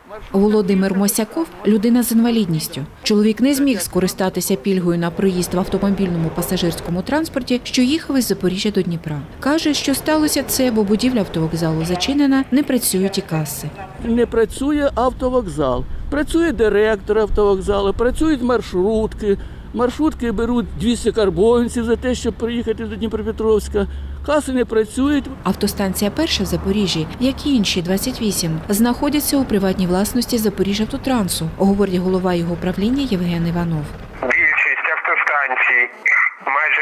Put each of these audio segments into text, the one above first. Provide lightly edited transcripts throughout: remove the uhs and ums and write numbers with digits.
Володимир Мосяков – людина з інвалідністю. Чоловік не зміг скористатися пільгою на проїзд в автомобільному пасажирському транспорті, що їхав із Запоріжжя до Дніпра. Каже, що сталося це, бо будівля автовокзалу зачинена, не працюють і каси. Не працює автовокзал, працює директор автовокзалу, працюють маршрутки. Маршрутки беруть 200 карбованців за те, щоб приїхати до Дніпропетровська. Каси не працюють. Автостанція «Перша» в Запоріжжі, як і інші 28, знаходяться у приватній власності «Запоріжжяавтотрансу», говорить голова його правління Євген Іванов. Більшість автостанцій, майже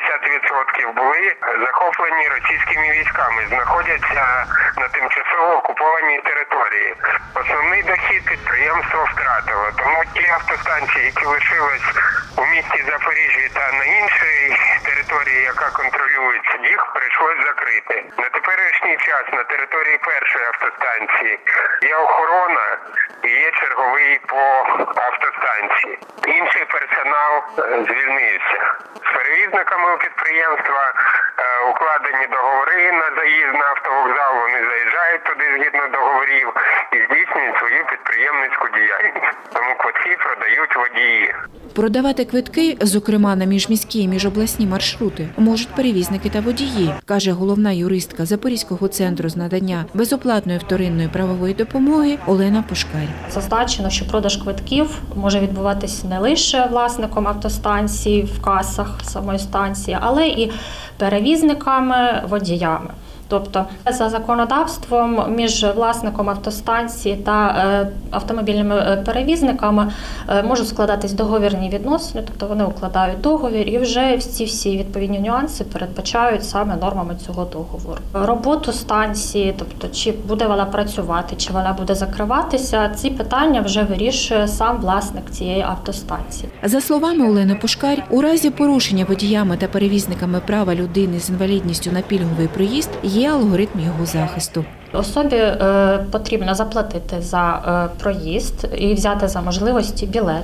80%, були захоплені російськими військами, знаходяться на тимчасово окупованій території. Основний дохід підприємство втратило, тому ті автостанції, які лишились у місті Запоріжжі та на іншій території, яка контролюється, їх прийшлось закрити. На теперішній час на території першої автостанції є охорона і є черговий по автостанції. Інший персонал звільнився. З перевізниками у підприємства укладені договори на заїзд на автовокзал, вони заїжджають туди згідно договорів і здійснюють свою підприємницьку діяльність. Тому квитки продають водії. Продавати квитки, зокрема на міжміські і міжобласні маршрути, можуть перевізники та водії, каже головна юристка Запорізького центру з надання безоплатної вторинної правової допомоги Олена Пушкарь. Зазначено, що продаж квитків може відбуватися не лише власником автостанції в касах самої станції, але і перевізниками, водіями. Тобто за законодавством між власником автостанції та автомобільними перевізниками можуть складатись договірні відносини, тобто вони укладають договір і вже всі відповідні нюанси передбачають саме нормами цього договору. Роботу станції, тобто чи буде вона працювати, чи вона буде закриватися, ці питання вже вирішує сам власник цієї автостанції. За словами Олени Пушкарь, у разі порушення водіями та перевізниками права людини з інвалідністю на пільговий проїзд є алгоритм його захисту. Особі потрібно заплатити за проїзд і взяти за можливості білет.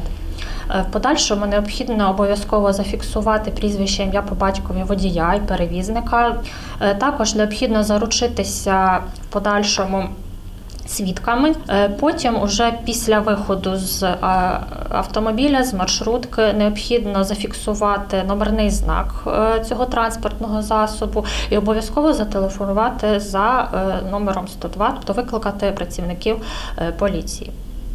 В подальшому необхідно обов'язково зафіксувати прізвище, ім'я по батькові водія і перевізника. Також необхідно заручитися в подальшому свідками. Потім уже після виходу з автомобіля, з маршрутки, необхідно зафіксувати номерний знак цього транспортного засобу і обов'язково зателефонувати за номером 102, тобто викликати працівників поліції.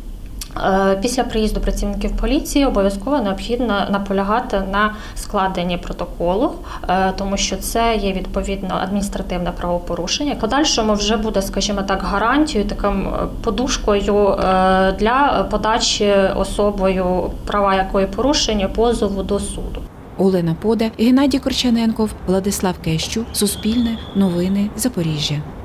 Після приїзду працівників поліції обов'язково необхідно наполягати на складенні протоколу, тому що це є відповідно адміністративне правопорушення. В подальшому вже буде, скажімо так, гарантією, таким подушкою для подачі особою, права якої порушені, позову до суду. Олена Пода, Геннадій Корчаненков, Владислав Кещук, Суспільне, Новини, Запоріжжя.